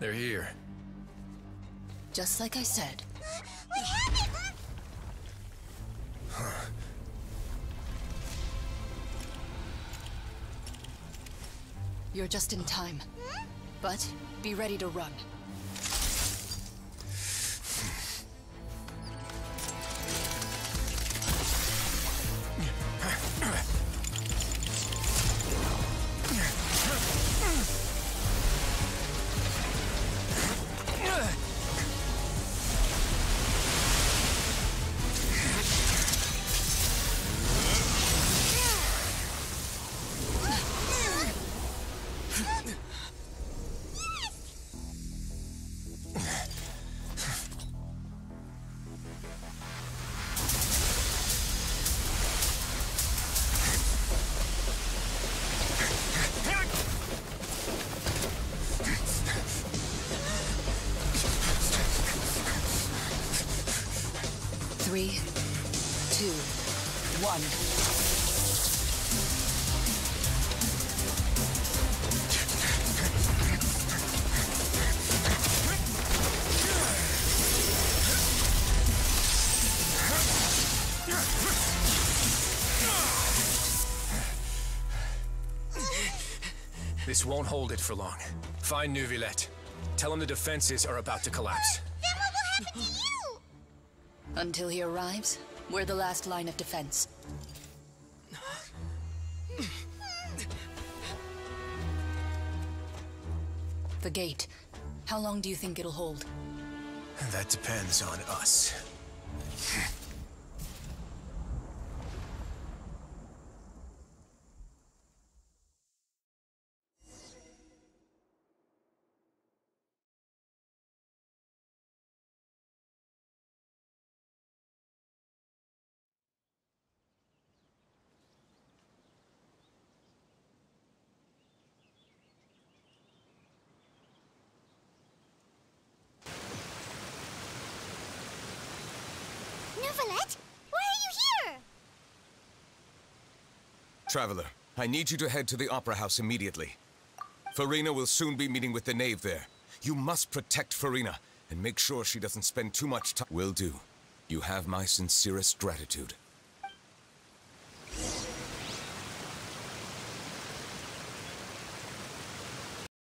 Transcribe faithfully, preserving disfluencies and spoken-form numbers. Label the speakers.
Speaker 1: They're here.
Speaker 2: Just like I said.
Speaker 3: We have it!
Speaker 1: Huh.
Speaker 2: You're just in time.
Speaker 3: Hmm?
Speaker 2: But be ready to run. Three, two, one.
Speaker 1: This won't hold it for long. Find Neuvillette. Tell him the defenses are about to collapse.
Speaker 3: Then what will happen to you?
Speaker 2: Until he arrives, we're the last line of defense. The gate. How long do you think it'll hold?
Speaker 1: That depends on us.
Speaker 3: Neuvillette, why are you here?
Speaker 4: Traveler, I need you to head to the Opera House immediately. Furina will soon be meeting with the Knave there. You must protect Furina, and make sure she doesn't spend too much time. Will do. You have my sincerest gratitude.